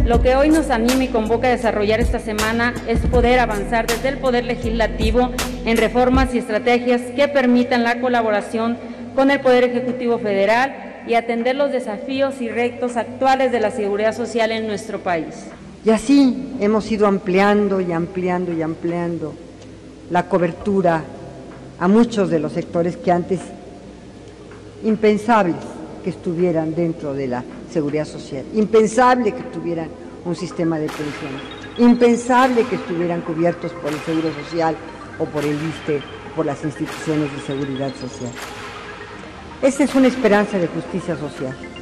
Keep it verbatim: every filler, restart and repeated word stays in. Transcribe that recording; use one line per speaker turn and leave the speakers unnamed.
lo que hoy nos anima y convoca a desarrollar esta semana es poder avanzar desde el Poder Legislativo en reformas y estrategias que permitan la colaboración con el Poder Ejecutivo Federal y atender los desafíos y retos actuales de la seguridad social en nuestro país.
Y así hemos ido ampliando y ampliando y ampliando la cobertura a muchos de los sectores que antes impensables que estuvieran dentro de la seguridad social, impensable que tuvieran un sistema de pensiones, impensable que estuvieran cubiertos por el Seguro Social o por el ISSSTE, por las instituciones de seguridad social. Esa es una esperanza de justicia social.